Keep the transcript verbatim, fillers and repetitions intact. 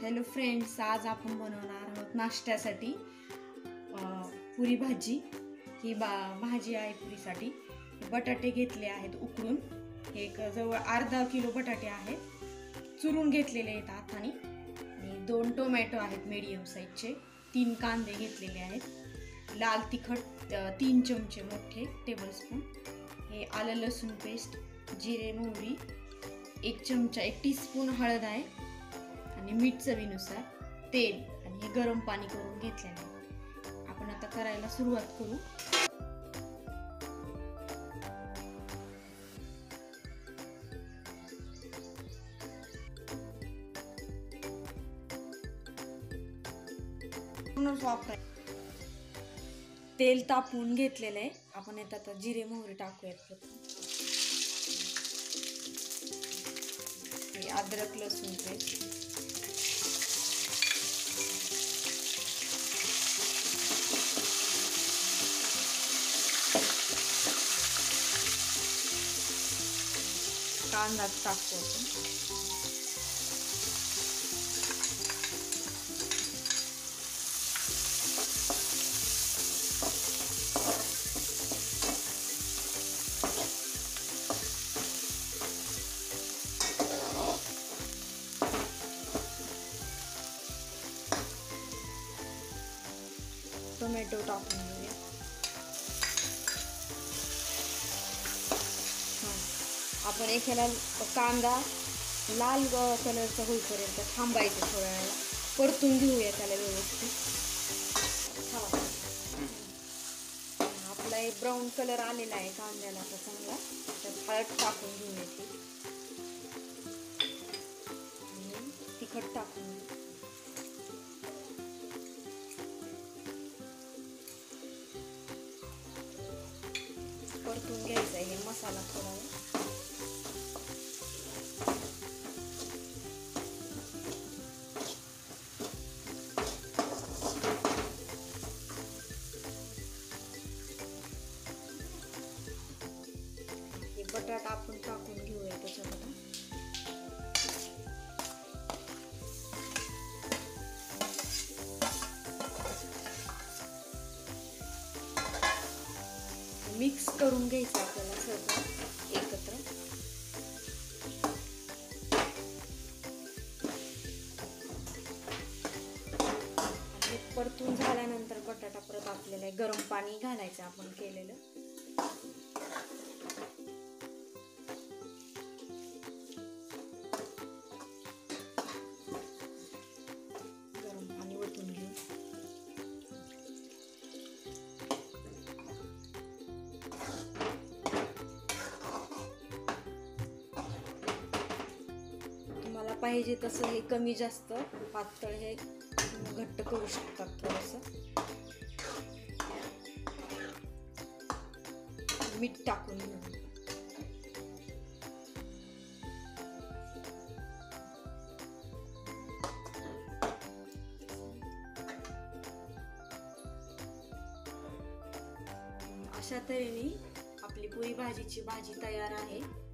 Hello friends, आज आपण बनवणार आहोत नाश्त्यासाठी पुरी भाजी। ही बा भाजी आहे पुरीसाठी। बटाटे घेतले आहेत उकडून, एक जवळ अर्धा किलो बटाटे आहेत, चुरून घेतलेले आहेत हाताने, आणि दोन टोमॅटो आहेत मीडियम साईजचे, तीन कांदे घेतलेले आहेत, लाल तिखट तीन चमचे मोठे टेबलस्पून, हे आलं लसूण पेस्ट, जिरे मोहरी एक चमचा, एक टीस्पून हळद आहे, आणि मीठ चवीनुसार, तेल, आणि हे गरम पाणी करून घेतलेलं आहे। आपण आता करायला सुरुवात करू। तेल तापवून घेतलेलं आहे। आपण यात आता जिरे मोहरी टाकूयात। अद्रक लसूण पेस्ट, कांदा टाकतो आपण, टोमॅटो टाकून घेऊया। आपण एखादा कांदा लाल कलरचा होईपर्यंत थांबायचं, थोड्या वेळा परतून घेऊया त्याला व्यवस्थित। आपला एक ब्राऊन कलर आलेला आहे कांद्याला आता चांगला, त्यात हळद टाकून घेऊया ती, आणि तिखट टाकून घेऊ। परतून घ्यायचा आहे मसाला थोडा वेळ। हे बटाटा आपण टाकून घेऊया त्याच्यामध्ये। मिक्स करून घ्यायचं आपल्याला सगळं एकत्र। आणि परतून झाल्यानंतर बटाटा परत आपल्याला गरम पाणी घालायचं आपण केलेलं। गरम पाणी ओतून घेऊ। तुम्हाला पाहिजे तसं हे कमी जास्त पातळ हे घट्ट करू शकतात थोडंसं। मीठ टाकून घेऊ। अशा तऱ्हेने आपली पुरी भाजीची भाजी तयार आहे।